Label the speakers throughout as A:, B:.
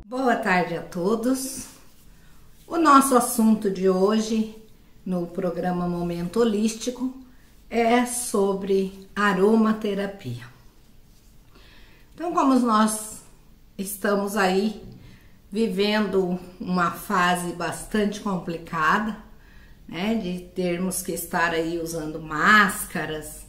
A: Boa tarde a todos. O nosso assunto de hoje no programa Momento Holístico é sobre aromaterapia. Então, como nós estamos aí vivendo uma fase bastante complicada, né, de termos que estar aí usando máscaras,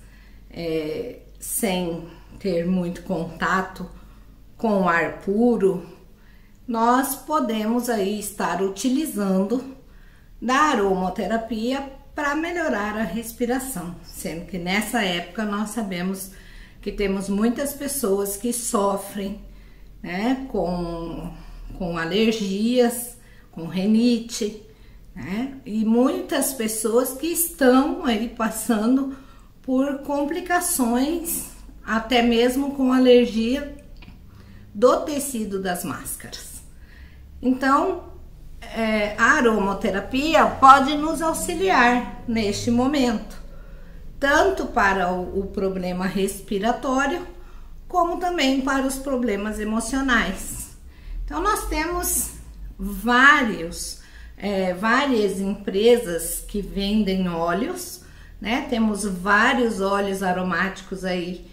A: sem ter muito contato com o ar puro, nós podemos aí estar utilizando da aromaterapia para melhorar a respiração, sendo que nessa época nós sabemos que temos muitas pessoas que sofrem, né, com alergias, com rinite, né, e muitas pessoas que estão aí passando por complicações, até mesmo com alergia do tecido das máscaras. Então, a aromaterapia pode nos auxiliar neste momento, tanto para o problema respiratório, como também para os problemas emocionais. Então, nós temos várias empresas que vendem óleos, né? Temos vários óleos aromáticos aí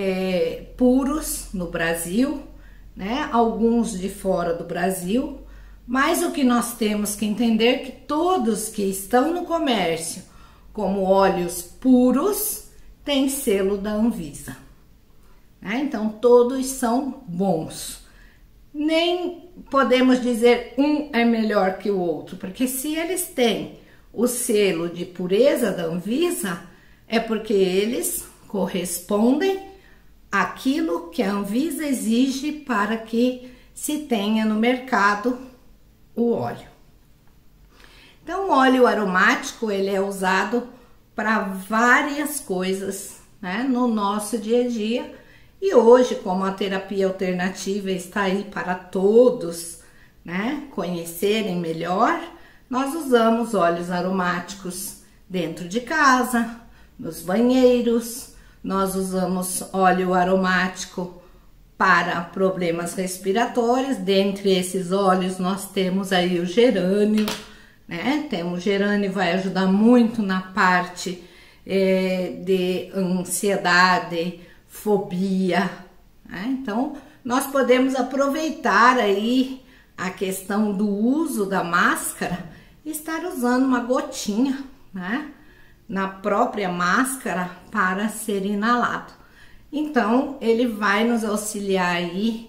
A: puros no Brasil, né? Alguns de fora do Brasil, mas o que nós temos que entender é que todos que estão no comércio como óleos puros têm selo da Anvisa, né? Então todos são bons. Nem podemos dizer um é melhor que o outro, porque se eles têm o selo de pureza da Anvisa, é porque eles correspondem àquilo que a Anvisa exige para que se tenha no mercado o óleo. Então, o óleo aromático, ele é usado para várias coisas, né, no nosso dia a dia. E hoje, como a terapia alternativa está aí para todos, né, conhecerem melhor, nós usamos óleos aromáticos dentro de casa, nos banheiros. Nós usamos óleo aromático para problemas respiratórios. Dentre esses óleos nós temos aí o gerânio, né? O gerânio vai ajudar muito na parte de ansiedade, fobia, né? Então nós podemos aproveitar aí a questão do uso da máscara e estar usando uma gotinha, né, na própria máscara para ser inalado. Então, ele vai nos auxiliar aí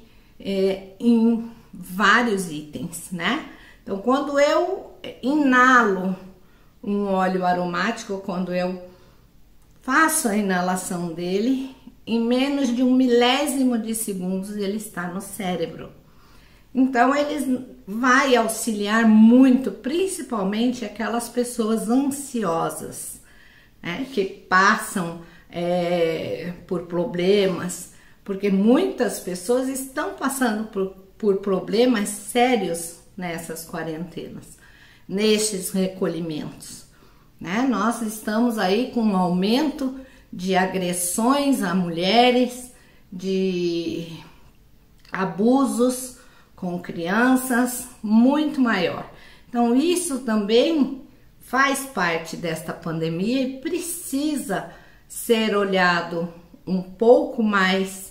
A: em vários itens, né? Então, quando eu inalo um óleo aromático, quando eu faço a inalação dele, em menos de 1 milésimo de segundos ele está no cérebro. Então, ele vai auxiliar muito, principalmente aquelas pessoas ansiosas, né, que passam por problemas, porque muitas pessoas estão passando por problemas sérios nessas quarentenas, nestes recolhimentos, né? Nós estamos aí com um aumento de agressões a mulheres, de abusos com crianças muito maior. Então isso também faz parte desta pandemia e precisa ser olhado um pouco mais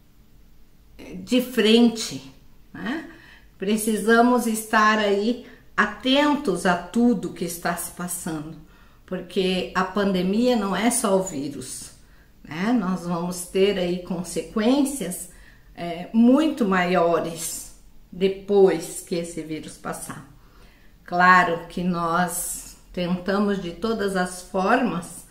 A: de frente, né? Precisamos estar aí atentos a tudo que está se passando, porque a pandemia não é só o vírus, né? Nós vamos ter aí consequências muito maiores depois que esse vírus passar. Claro que nós tentamos de todas as formas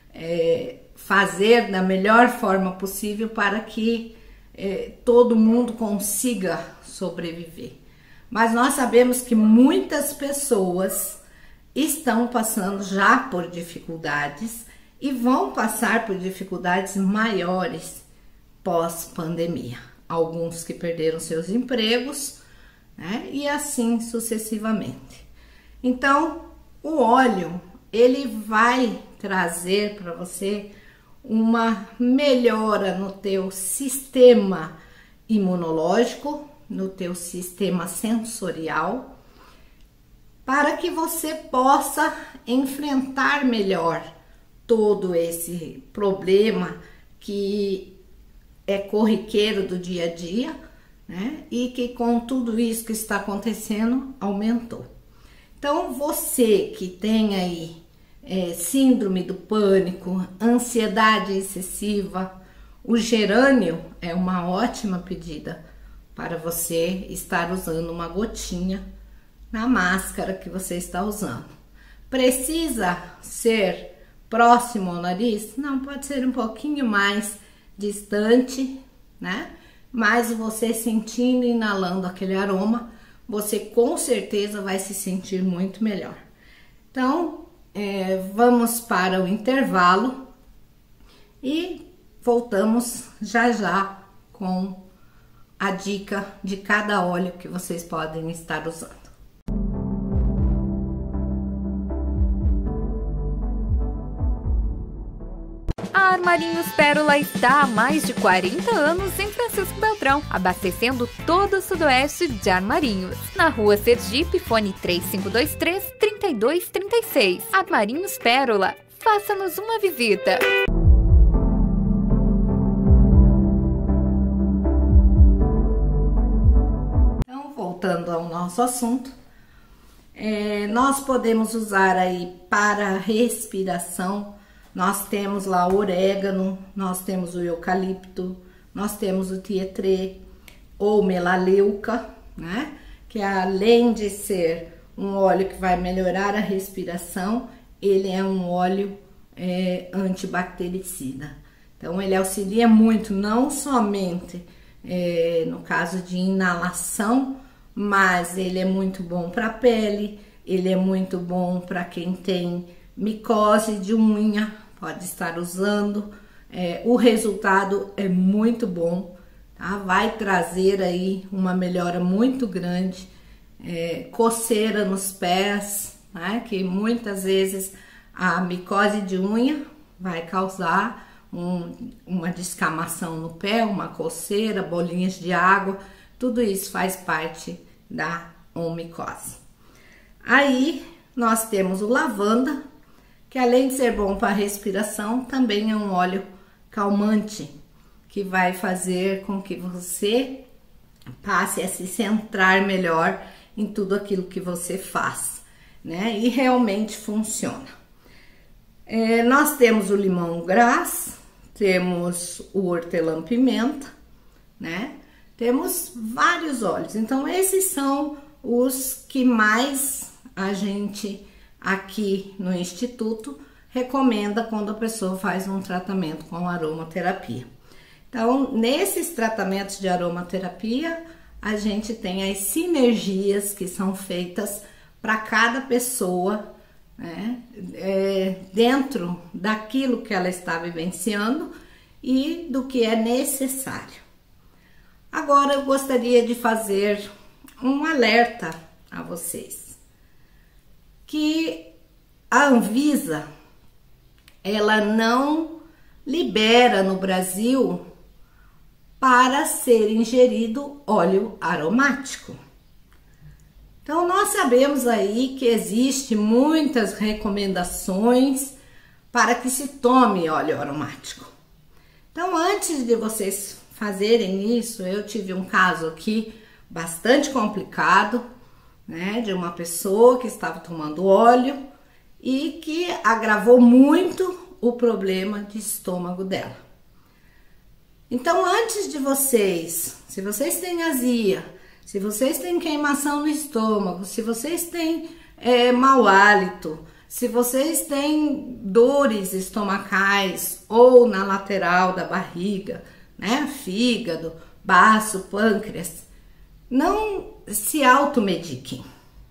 A: fazer da melhor forma possível para que todo mundo consiga sobreviver. Mas nós sabemos que muitas pessoas estão passando já por dificuldades e vão passar por dificuldades maiores pós-pandemia. Alguns que perderam seus empregos, né, e assim sucessivamente. Então, o óleo, ele vai trazer para você uma melhora no teu sistema imunológico, no teu sistema sensorial, para que você possa enfrentar melhor todo esse problema que é corriqueiro do dia a dia, né? E que com tudo isso que está acontecendo, aumentou. Então, você que tem aí síndrome do pânico, ansiedade excessiva, o gerânio é uma ótima pedida para você estar usando uma gotinha na máscara que você está usando. Precisa ser próximo ao nariz? Não, pode ser um pouquinho mais distante, né? Mas você sentindo e inalando aquele aroma, você com certeza vai se sentir muito melhor. Então, vamos para o intervalo e voltamos já já com a dica de cada óleo que vocês podem estar usando.
B: A Armarinhos Pérola está há mais de 40 anos em Francisco Beltrão, abastecendo todo o sudoeste de Armarinhos. Na rua Sergipe, fone 3523-3236. Armarinhos Pérola, faça-nos uma visita.
A: Então, voltando ao nosso assunto, nós podemos usar aí para respiração. Nós temos lá o orégano, nós temos o eucalipto, nós temos o tietê ou melaleuca, né? Que além de ser um óleo que vai melhorar a respiração, ele é um óleo antibactericida. Então, ele auxilia muito, não somente no caso de inalação, mas ele é muito bom para a pele, ele é muito bom para quem tem micose de unha, pode estar usando, o resultado é muito bom, tá? Vai trazer aí uma melhora muito grande, coceira nos pés, né? Que muitas vezes a micose de unha vai causar uma descamação no pé, uma coceira, bolinhas de água, tudo isso faz parte da micose. Aí nós temos o lavanda, que além de ser bom para a respiração, também é um óleo calmante, que vai fazer com que você passe a se centrar melhor em tudo aquilo que você faz, né? E realmente funciona. Nós temos o limão-gras, temos o hortelã-pimenta, né? Temos vários óleos, então esses são os que mais a gente aqui no Instituto recomenda quando a pessoa faz um tratamento com aromaterapia. Então, nesses tratamentos de aromaterapia, a gente tem as sinergias que são feitas para cada pessoa, né? Dentro daquilo que ela está vivenciando e do que é necessário. Agora, eu gostaria de fazer um alerta a vocês, que a Anvisa, ela não libera no Brasil para ser ingerido óleo aromático. Então, nós sabemos aí que existe muitas recomendações para que se tome óleo aromático. Então, antes de vocês fazerem isso, eu tive um caso aqui bastante complicado, né, de uma pessoa que estava tomando óleo e que agravou muito o problema de estômago dela. Então, antes de vocês, se vocês têm azia, se vocês têm queimação no estômago, se vocês têm mau hálito, se vocês têm dores estomacais ou na lateral da barriga, né, fígado, baço, pâncreas, não se automediquem.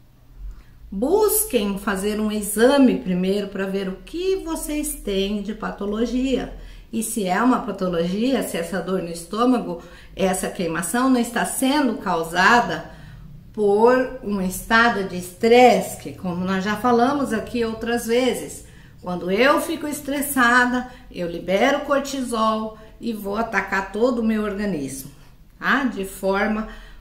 A: Busquem fazer um exame primeiro para ver o que vocês têm de patologia. E se é uma patologia, se essa dor no estômago, essa queimação não está sendo causada por um estado de estresse, que como nós já falamos aqui outras vezes, quando eu fico estressada, eu libero cortisol e vou atacar todo o meu organismo, tá? De forma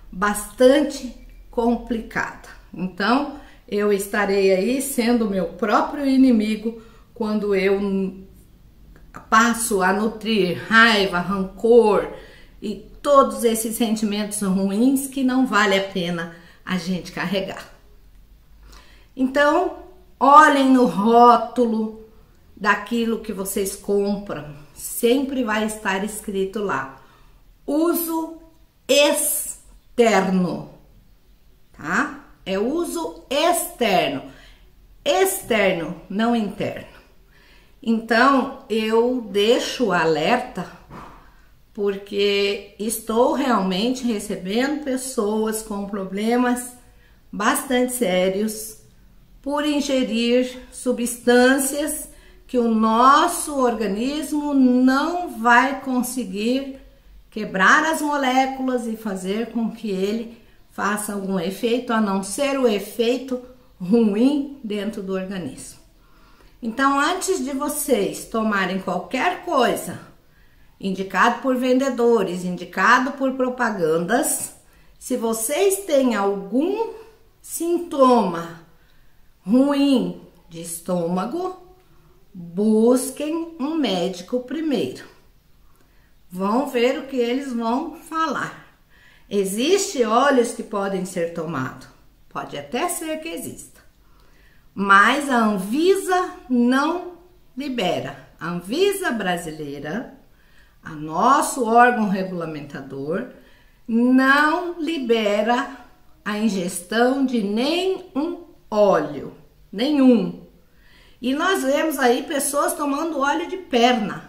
A: bastante complicada. Então, eu estarei aí sendo meu próprio inimigo quando eu passo a nutrir raiva, rancor e todos esses sentimentos ruins que não vale a pena a gente carregar. Então, olhem no rótulo daquilo que vocês compram. Sempre vai estar escrito lá: uso externo, tá? É uso externo. Externo, não interno. Então, eu deixo o alerta porque estou realmente recebendo pessoas com problemas bastante sérios por ingerir substâncias que o nosso organismo não vai conseguir quebrar as moléculas e fazer com que ele faça algum efeito, a não ser o efeito ruim dentro do organismo. Então, antes de vocês tomarem qualquer coisa indicado por vendedores, indicado por propagandas, se vocês têm algum sintoma ruim de estômago, busquem um médico primeiro. Vão ver o que eles vão falar. Existem óleos que podem ser tomados, pode até ser que exista, mas a Anvisa não libera. A Anvisa brasileira, a nosso órgão regulamentador, não libera a ingestão de nenhum óleo, nenhum. E nós vemos aí pessoas tomando óleo de perna.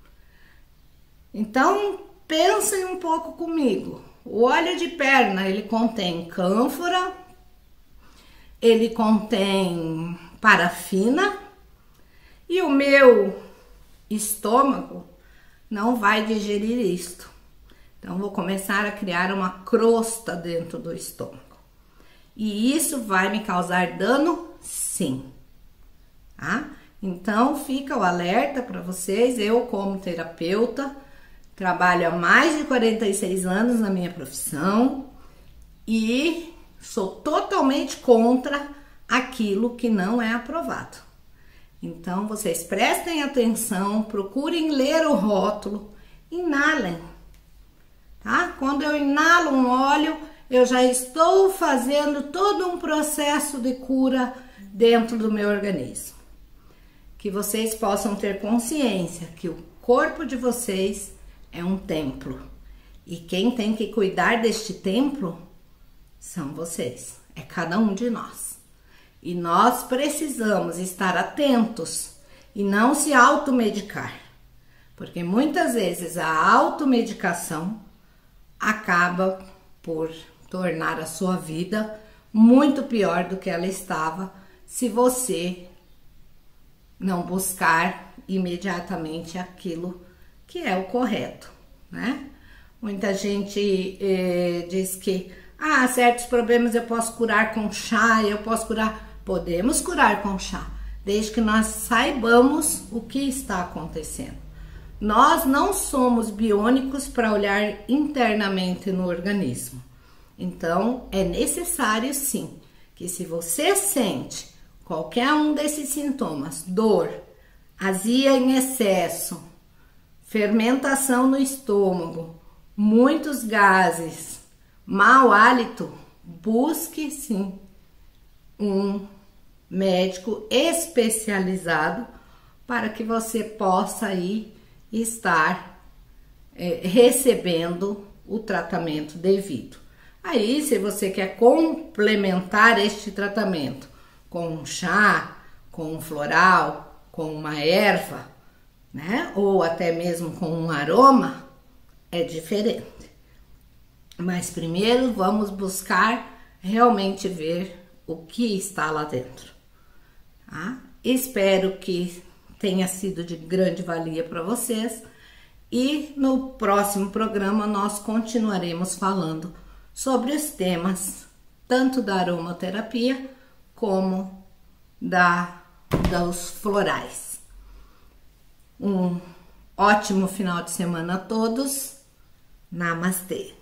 A: Então, pensem um pouco comigo. O óleo de perna, ele contém cânfora, ele contém parafina, e o meu estômago não vai digerir isto. Então, vou começar a criar uma crosta dentro do estômago. E isso vai me causar dano? Sim. Tá? Então, fica o alerta para vocês. Eu, como terapeuta, trabalho há mais de 46 anos na minha profissão e sou totalmente contra aquilo que não é aprovado. Então, vocês prestem atenção, procurem ler o rótulo, inalem, tá? Quando eu inalo um óleo, eu já estou fazendo todo um processo de cura dentro do meu organismo. Que vocês possam ter consciência que o corpo de vocês é um templo. E quem tem que cuidar deste templo são vocês, é cada um de nós. E nós precisamos estar atentos e não se automedicar. Porque muitas vezes a automedicação acaba por tornar a sua vida muito pior do que ela estava se você não buscar imediatamente aquilo que é o correto, né? Muita gente diz que certos problemas eu posso curar com chá, eu posso curar. Podemos curar com chá, desde que nós saibamos o que está acontecendo. Nós não somos biônicos para olhar internamente no organismo. Então, é necessário sim, que se você sente qualquer um desses sintomas, dor, azia em excesso, fermentação no estômago, muitos gases, mau hálito, busque sim um médico especializado para que você possa aí estar recebendo o tratamento devido. Aí, se você quer complementar este tratamento com um chá, com um floral, com uma erva, né? Ou até mesmo com um aroma, é diferente. Mas primeiro vamos buscar realmente ver o que está lá dentro. Tá? Espero que tenha sido de grande valia para vocês e no próximo programa nós continuaremos falando sobre os temas tanto da aromaterapia como dos florais. Um ótimo final de semana a todos. Namastê!